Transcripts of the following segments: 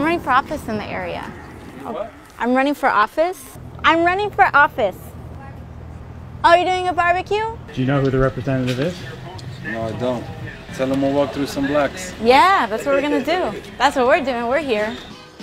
running for office in the area. What? I'm running for office. I'm running for office. Oh, you're doing a barbecue? Do you know who the representative is? No, I don't. Tell them we'll walk through some blacks. Yeah, that's what we're gonna do. That's what we're doing. We're here.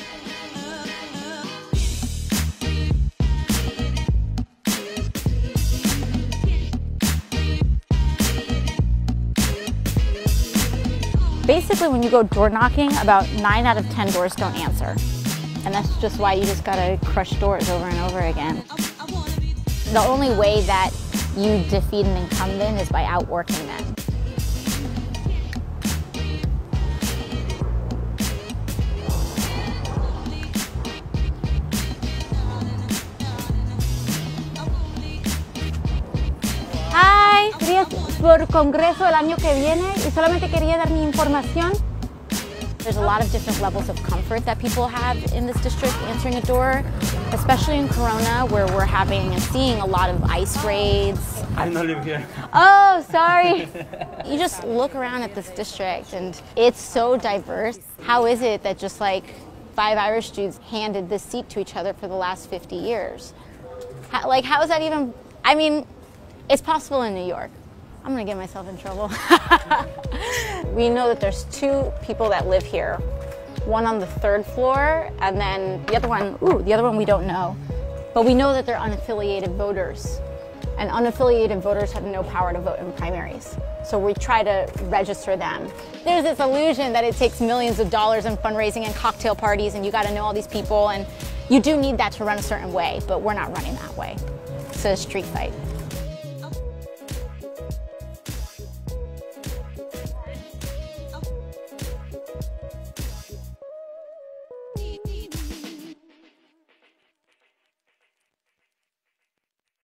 Basically, when you go door knocking, about 9 out of 10 doors don't answer. And that's just why you just gotta crush doors over and over again. The only way that you defeat an incumbent is by outworking them. Hi, quería por Congreso el año que viene y solamente quería dar mi información. There's a lot of different levels of comfort that people have in this district answering a door, especially in Corona, where we're having and seeing a lot of ICE raids. I don't live here. Oh, sorry. You just look around at this district and it's so diverse. How is it that just like 5 Irish dudes handed this seat to each other for the last 50 years? How is that even, I mean, it's possible in New York. I'm gonna get myself in trouble. We know that there's 2 people that live here. One on the 3rd floor, and then the other one we don't know. But we know that they're unaffiliated voters. And unaffiliated voters have no power to vote in primaries. So we try to register them. There's this illusion that it takes millions of dollars in fundraising and cocktail parties, and you gotta know all these people, and you do need that to run a certain way, but we're not running that way. It's a street fight.